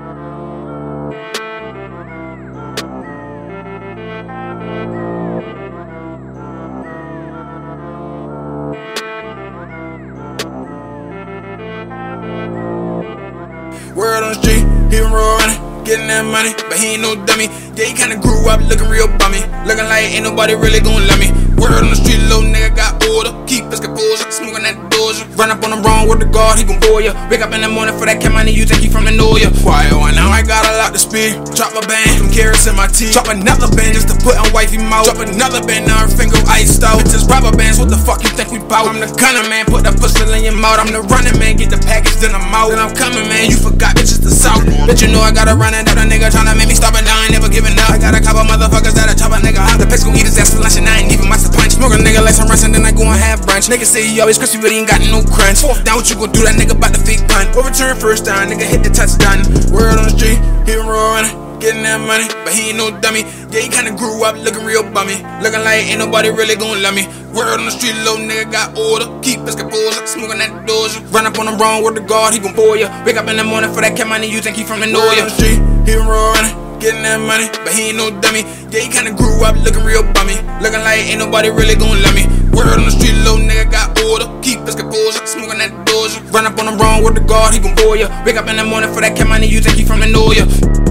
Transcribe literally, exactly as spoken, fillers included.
Word on the street, he been running, getting that money, but he ain't no dummy. Yeah, he kinda grew up looking real bummy, looking like ain't nobody really gon' love me. Word on the street, little nigga got older, keep his composure, smoking that doja. Run up on the wrong with the guard, he gon' bore ya. Wake up in the morning for that cat money, you think he from the Noya. Quiet one, now I got a lot to speed. Drop a band, some carrots in my teeth. Drop another band just to put on wifey mouth. Drop another band, now her finger iced out. Bitches rubber bands, what the fuck you think we bout? I'm the gunner man, put that pistol in your mouth. I'm the running man, get the package, then I'm out. Then I'm coming man, you forgot bitches the south. Bitch, you know I gotta run it out, a nigga tryna make me stop it, now I ain't never giving up. I got a couple motherfuckers that'll chop a nigga out. The bitch gon' eat his ass for lunch and I ain't even watch the punch. Smoke a nigga like some rice and then I go and have brunch. Nigga say he always crispy, but he ain't got no crunch. Fourth down, what you gon' do? That nigga bout to fake punt. Overturn first down, nigga hit the touchdown. Word on the street, he been running, getting that money, but he ain't no dummy. Yeah, he kinda grew up looking real bummy, looking like ain't nobody really gon' love me. Word on the street, little nigga got older, keep his composure, smoking that doja. Run up on the wrong with the guard, he gon' bore ya. Wake up in the morning for that cat money, you think he from the Noya. Word on the street, he been running, getting that money, but he ain't no dummy. Yeah, he kinda grew up looking real bummy, looking like ain't nobody really gon' love me. Word on the street, little nigga got older, keep his composure, smoking that doja. Run up on the wrong with the guard, he gon' bore ya. Wake up in the morning for that cat money, you think he from the Noya.